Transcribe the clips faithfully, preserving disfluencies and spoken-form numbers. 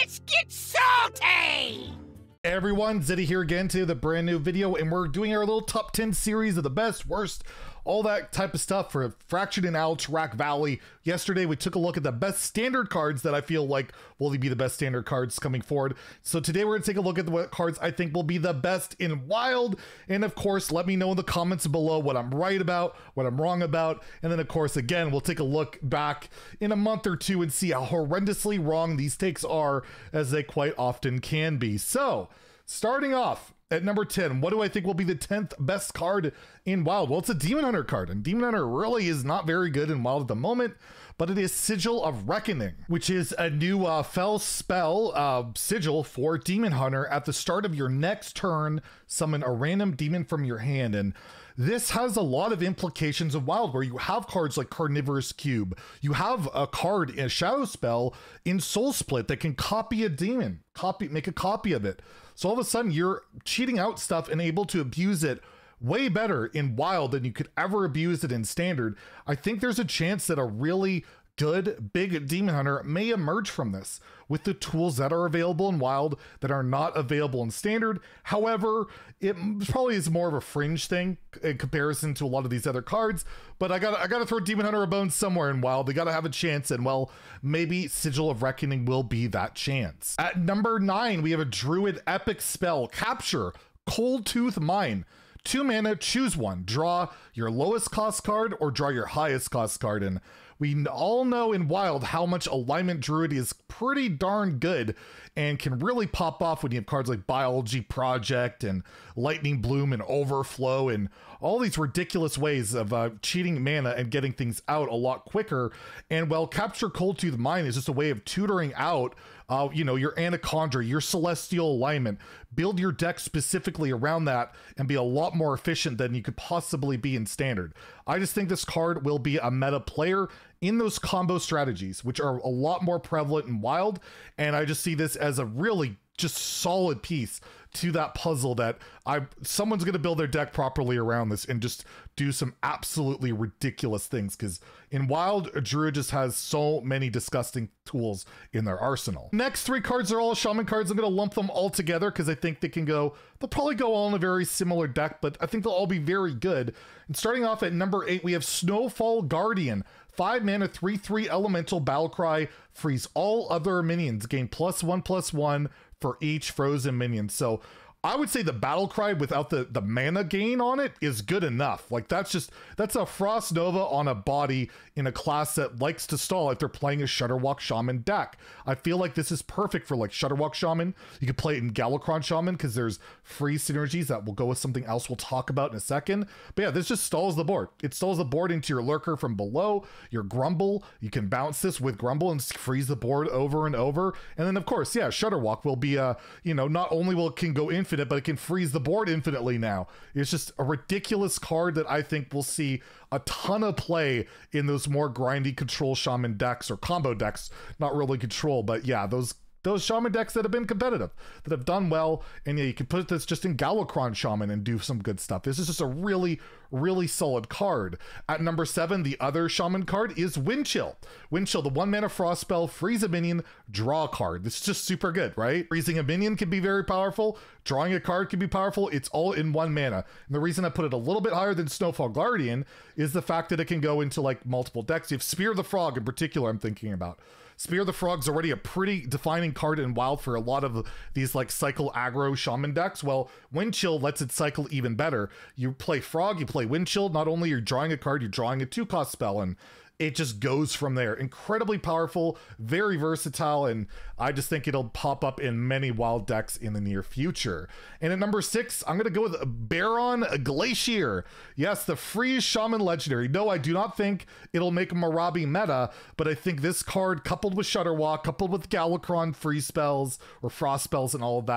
Let's get salty! Hey everyone, Zeddy here again to the brand new video, and we're doing our little top ten series of the best, worst, all that type of stuff for Factured and Alterac Valley. Yesterday we took a look at the best standard cards that I feel like will be the best standard cards coming forward. So today we're gonna take a look at what cards I think will be the best in Wild, and of course let me know in the comments below what I'm right about, what I'm wrong about, and then of course again we'll take a look back in a month or two and see how horrendously wrong these takes are, as they quite often can be. So starting off at number ten, what do I think will be the tenth best card in Wild? Well, it's a Demon Hunter card, and Demon Hunter really is not very good in Wild at the moment, but it is Sigil of Reckoning, which is a new uh, fell spell uh, sigil for Demon Hunter. At the start of your next turn, summon a random demon from your hand, and this has a lot of implications of Wild, where you have cards like Carnivorous Cube. You have a card, a shadow spell in Soul Split that can copy a demon, copy, make a copy of it. So all of a sudden you're cheating out stuff and able to abuse it way better in Wild than you could ever abuse it in Standard. I think there's a chance that a really good big Demon Hunter may emerge from this with the tools that are available in Wild that are not available in Standard. However, it probably is more of a fringe thing in comparison to a lot of these other cards, but I gotta, I gotta throw Demon Hunter a bone somewhere in Wild. They gotta have a chance, and well, maybe Sigil of Reckoning will be that chance. At number nine, we have a Druid epic spell, Capture Cold Tooth Mine. Two mana, choose one. Draw your lowest cost card or draw your highest cost card. And we all know in Wild how much Alignment Druid is pretty darn good and can really pop off when you have cards like Biology Project and Lightning Bloom and Overflow and all these ridiculous ways of uh, cheating mana and getting things out a lot quicker. And well, Capture Cold Tooth Mine is just a way of tutoring out Uh, you know, your Anaconda, your Celestial Alignment. Build your deck specifically around that and be a lot more efficient than you could possibly be in Standard. I just think this card will be a meta player in those combo strategies, which are a lot more prevalent in Wild, and I just see this as a really just solid piece to that puzzle that I someone's going to build their deck properly around this and just do some absolutely ridiculous things, because in Wild, a Druid just has so many disgusting tools in their arsenal. Next three cards are all Shaman cards. I'm going to lump them all together because I think they can go, they'll probably go all in a very similar deck, but I think they'll all be very good. And starting off at number eight, we have Snowfall Guardian. Five mana, three three elemental battle cry, freeze all other minions, gain plus one plus one for each frozen minion. So I would say the battle cry without the the mana gain on it is good enough. Like that's just, that's a Frost Nova on a body in a class that likes to stall if they're playing a Shutterwalk Shaman deck. I feel like this is perfect for like Shutterwalk Shaman. You could play it in Galakron Shaman because there's free synergies that will go with something else we'll talk about in a second. But yeah, this just stalls the board. It stalls the board into your Lurker from below, your Grumble. You can bounce this with Grumble and freeze the board over and over. And then of course, yeah, Shutterwalk will be, uh, you know, not only will it can go infinite, but it can freeze the board infinitely now. It's just a ridiculous card that I think we'll see a ton of play in those more grindy control shaman decks, or combo decks, not really control, but yeah, those those shaman decks that have been competitive, that have done well. And yeah, you can put this just in Galakron Shaman and do some good stuff. This is just a really, really solid card. At number seven, the other shaman card is Wind Chill. Wind Chill, the one mana frost spell, freeze a minion, draw a card. This is just super good, right? Freezing a minion can be very powerful. Drawing a card can be powerful. It's all in one mana. And the reason I put it a little bit higher than Snowfall Guardian is the fact that it can go into like multiple decks. You have Spear the Frog in particular I'm thinking about. Spear the Frog's already a pretty defining card in Wild for a lot of these like cycle aggro shaman decks. Well, Wind Chill lets it cycle even better. You play Frog, you play Wind Chill, not only you're drawing a card, you're drawing a two cost spell, and it just goes from there. Incredibly powerful, very versatile, and I just think it'll pop up in many Wild decks in the near future. And at number six, I'm going to go with Baron Glacier. Yes, the free Shaman Legendary. No, I do not think it'll make Marabi meta, but I think this card, coupled with Shutterwalk, coupled with Galakron free spells or frost spells and all of that,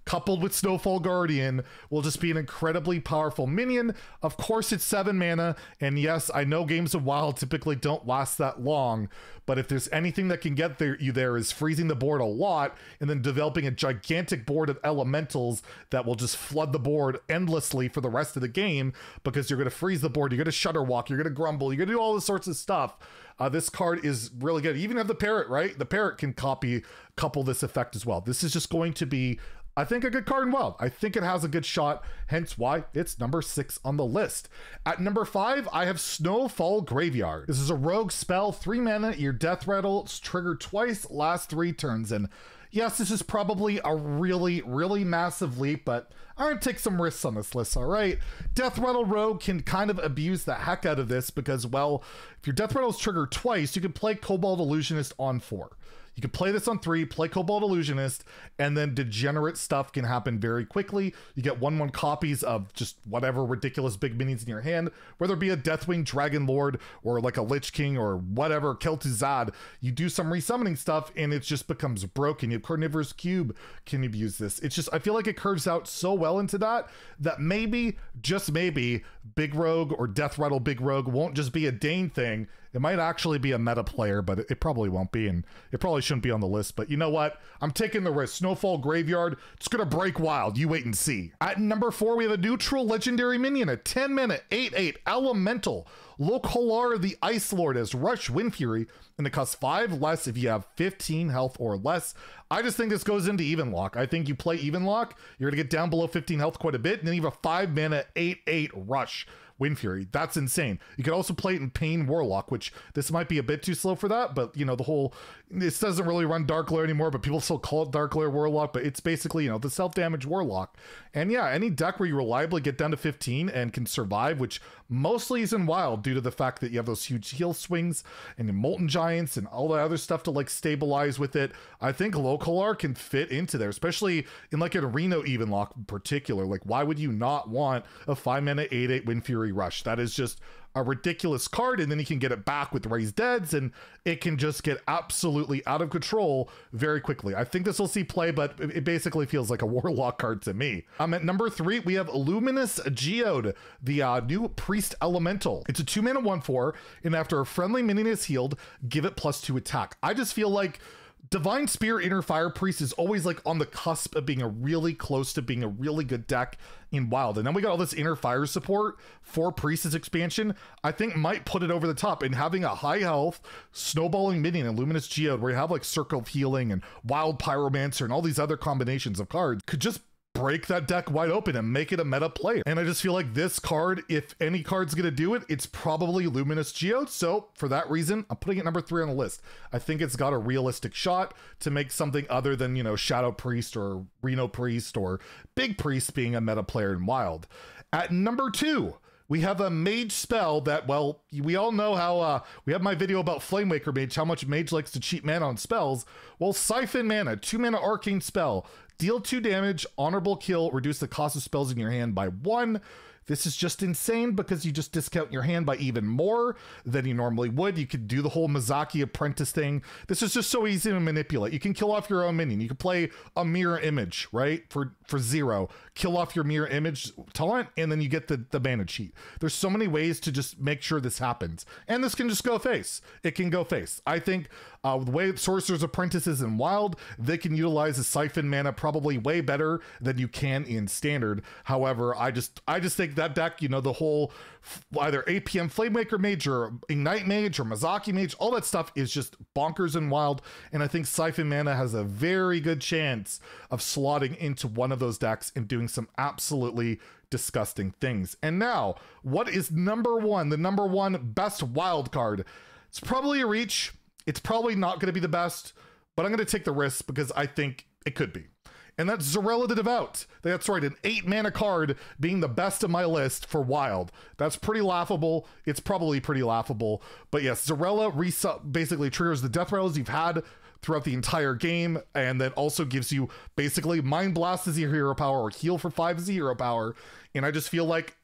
coupled with Snowfall Guardian, will just be an incredibly powerful minion. Of course, it's seven mana, and yes, I know games of WoW typically don't last that long, but if there's anything that can get there, you there is freezing the board a lot, and then developing a gigantic board of elementals that will just flood the board endlessly for the rest of the game, because you're going to freeze the board, you're going to Shudder Walk, you're going to Grumble, you're going to do all this sorts of stuff. Uh, this card is really good. You even have the Parrot, right? The Parrot can copy, couple this effect as well. This is just going to be, I think, a good card in WoW. I think it has a good shot, hence why it's number six on the list. At number five, I have Snowfall Graveyard. This is a rogue spell, three mana, your death rattle, it's triggered twice, last three turns. And yes, this is probably a really, really massive leap, but I'm gonna take some risks on this list, all right? Death Rattle Rogue can kind of abuse the heck out of this because, well, if your Death Rattle is triggered twice, you can play Cobalt Illusionist on four. You can play this on three, play Cobalt Illusionist, and then degenerate stuff can happen very quickly. You get one one copies of just whatever ridiculous big minions in your hand, whether it be a Deathwing Dragon Lord or like a Lich King or whatever, Kel'Thuzad. You do some resummoning stuff and it just becomes broken. You have Carnivorous Cube can abuse this. It's just, I feel like it curves out so well into that, that maybe, just maybe, Big Rogue or Death Rattle Big Rogue won't just be a Dane thing. It might actually be a meta player, but it, it probably won't be, and it probably shouldn't be on the list. But you know what? I'm taking the risk. Snowfall Graveyard, it's gonna break wild. You wait and see. At number four, we have a neutral legendary minion, a ten mana, eight eight Elemental. Lokolar the Ice Lord as Rush Wind Fury, and it costs five less if you have fifteen health or less. I just think this goes into even lock. I think you play even lock, you're gonna get down below fifteen health quite a bit, and then you have a five mana, eight eight Rush Wind Fury. That's insane. You could also play it in Pain Warlock, which this might be a bit too slow for that, but you know, the whole, this doesn't really run Dark Lair anymore, but people still call it Dark Lair Warlock, but it's basically, you know, the self-damage Warlock. And yeah, any deck where you reliably get down to fifteen and can survive, which mostly is in Wild due to the fact that you have those huge heal swings and the Molten Giants and all the other stuff to like stabilize with it. I think Lokolar can fit into there, especially in like an Reno even lock in particular. Like, why would you not want a five mana eight eight Wind Fury Rush? That is just a ridiculous card, and then you can get it back with Raised Deads, and it can just get absolutely out of control very quickly. I think this will see play, but it basically feels like a Warlock card to me. Um, at number three, we have Luminous Geode, the uh, new Priest Elemental. It's a two mana one four, and after a friendly minion is healed, give it plus two attack. I just feel like Divine Spear Inner Fire Priest is always like on the cusp of being a really close to being a really good deck in Wild. And then we got all this Inner Fire support for Priest's expansion, I think might put it over the top. And having a high health, snowballing minion and Luminous Geode, where you have like Circle of Healing and Wild Pyromancer and all these other combinations of cards, could just break that deck wide open and make it a meta player. And I just feel like this card, if any card's gonna do it, it's probably Luminous Geode. So for that reason, I'm putting it number three on the list. I think it's got a realistic shot to make something other than, you know, Shadow Priest or Reno Priest or Big Priest being a meta player in Wild. At number two, we have a mage spell that, well, we all know how, uh, we have my video about Flamewaker Mage, how much mage likes to cheat mana on spells. Well, Siphon Mana, two mana arcane spell. Deal two damage, honorable kill, reduce the cost of spells in your hand by one. This is just insane because you just discount your hand by even more than you normally would. You could do the whole Mizaki Apprentice thing. This is just so easy to manipulate. You can kill off your own minion. You can play a mirror image, right? For for zero. Kill off your mirror image talent, and then you get the, the mana cheat. There's so many ways to just make sure this happens. And this can just go face. It can go face. I think uh, the way Sorcerer's Apprentice is in Wild, they can utilize the Siphon Mana probably way better than you can in Standard. However, I just I just think that deck, you know, the whole either A P M Flamemaker Mage or Ignite Mage or Mizaki Mage, all that stuff is just bonkers and Wild, and I think Siphon Mana has a very good chance of slotting into one of those decks and doing some absolutely disgusting things. And now, what is number one, the number one best Wild card? It's probably a reach. It's probably not going to be the best, but I'm going to take the risk because I think it could be. And that's Zarella the Devout. That's right, an eight mana card being the best of my list for Wild. That's pretty laughable. It's probably pretty laughable. But yes, Zarella resu- basically triggers the death rattles you've had throughout the entire game, and then also gives you basically Mind Blast as your hero power or Heal for five as a hero power. And I just feel like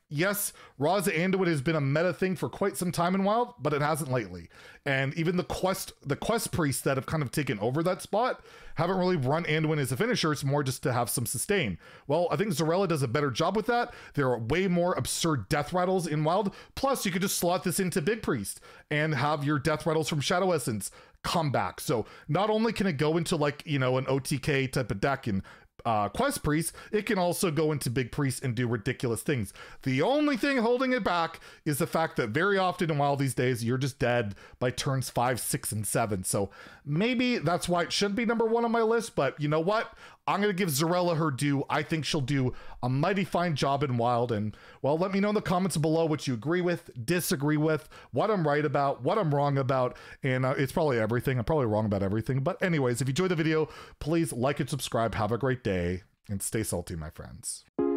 yes, Ra's Anduin has been a meta thing for quite some time in Wild, but it hasn't lately. And even the quest the quest priests that have kind of taken over that spot haven't really run Anduin as a finisher. It's more just to have some sustain. Well, I think Zarella does a better job with that. There are way more absurd death rattles in Wild. Plus, you could just slot this into Big Priest and have your death rattles from Shadow Essence come back. So not only can it go into like, you know, an O T K type of deck and Uh, Quest Priest, it can also go into Big Priest and do ridiculous things. The only thing holding it back is the fact that very often in Wild these days, you're just dead by turns five, six, and seven. So maybe that's why it should be number one on my list, but you know what? I'm going to give Zarella her due. I think she'll do a mighty fine job in Wild. And, well, let me know in the comments below what you agree with, disagree with, what I'm right about, what I'm wrong about. And uh, it's probably everything. I'm probably wrong about everything. But anyways, if you enjoyed the video, please like and subscribe. Have a great day and stay salty, my friends.